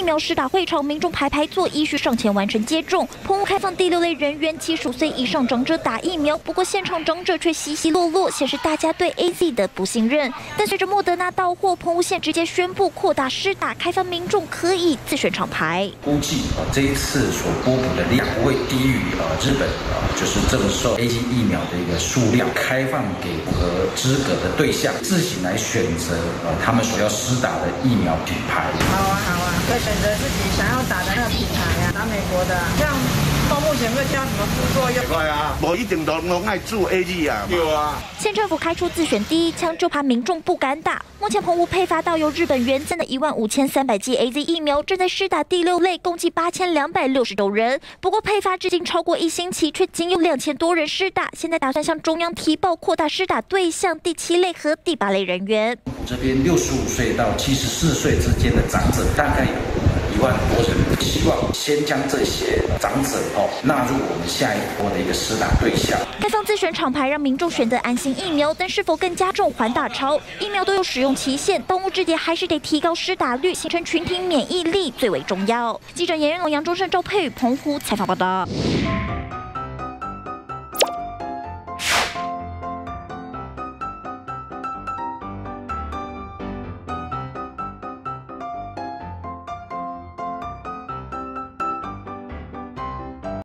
苗施打会场，民众排坐，依序上前完成接种。澎湖开放第6类人员75岁以上长者打疫苗，不过现场长者却稀稀落落，显示大家对 AZ 的不信任。但随着莫德纳到货，澎湖县直接宣布扩大施打，开放民众可以自选厂牌。 估计这一次所拨补的量不会低于日本就是赠售 AZ 疫苗的一个数量，开放给符合资格的对象自行来选择他们所要施打的疫苗品牌。 好啊，可以选择自己想要打的那个品牌啊，打美国的，这样到目前会加什么副作用？ 对啊，我一定都爱注 AZ 啊。有啊。 县政府开出自选第1枪，就怕民众不敢打。目前澎湖配发到由日本援赠的15300剂 AZ 疫苗，正在施打第6类，共计8260多人。不过配发至今超过1星期，却仅有2000多人施打。现在打算向中央提报扩大施打对象，第7类和第8类人员。 这边65岁到74岁之间的长者，大概有1万多人。希望先将这些长者纳入我们下一波的一个施打对象。 开放自选厂牌，让民众选择安心疫苗，但是否更加重还打潮？疫苗都有使用期限，当务之急还是得提高施打率，形成群体免疫力最为重要。记者严仁龙、杨忠胜、赵佩宇澎湖采访报道。